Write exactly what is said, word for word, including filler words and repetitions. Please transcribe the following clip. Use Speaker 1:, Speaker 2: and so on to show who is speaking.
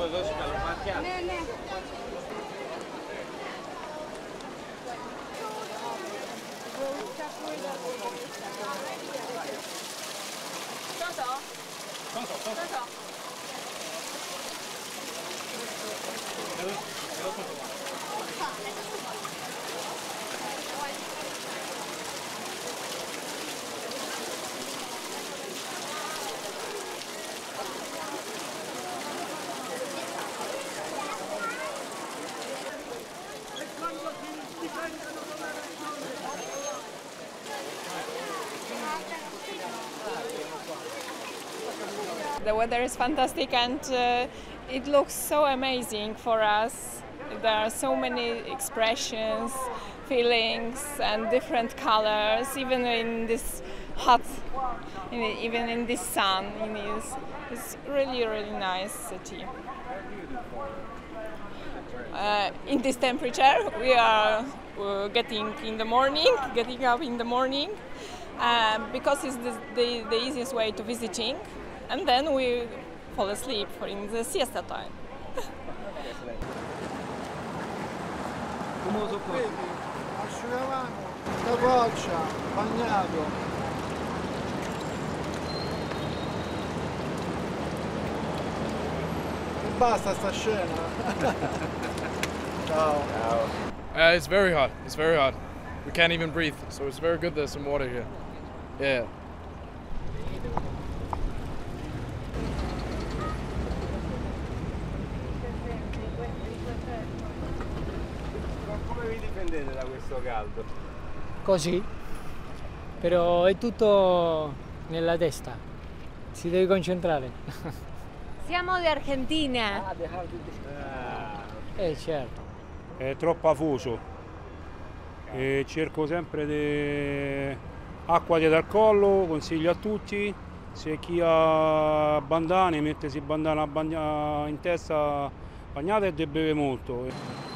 Speaker 1: Ne, ne.
Speaker 2: Pronto? Pronto? Pronto?
Speaker 3: The weather is fantastic and uh, it looks so amazing for us. There are so many expressions, feelings and different colors, even in this hot, in, even in this sun. It is, it's really, really nice city. Uh, in this temperature, we are uh, getting in the morning, getting up in the morning, um, because it's the, the, the easiest way to visiting. And then we fall asleep in the siesta time.
Speaker 4: Come lo sopporti? Asciugamano, capoccia, bagnato. E basta sta scena. Ciao. Ciao.
Speaker 5: Uh, it's very hot. It's very hot. We can't even breathe. So it's very good there's some water here. Yeah.
Speaker 6: Come vi difendete da questo caldo?
Speaker 7: Così, però è tutto nella testa, si deve concentrare.
Speaker 1: Siamo di Argentina.
Speaker 6: Ah, ah.
Speaker 7: Eh certo.
Speaker 8: È troppo afoso e cerco sempre di acqua dietro al collo, consiglio a tutti, se chi ha bandane mettersi bandana in testa bagnata e deve bere molto.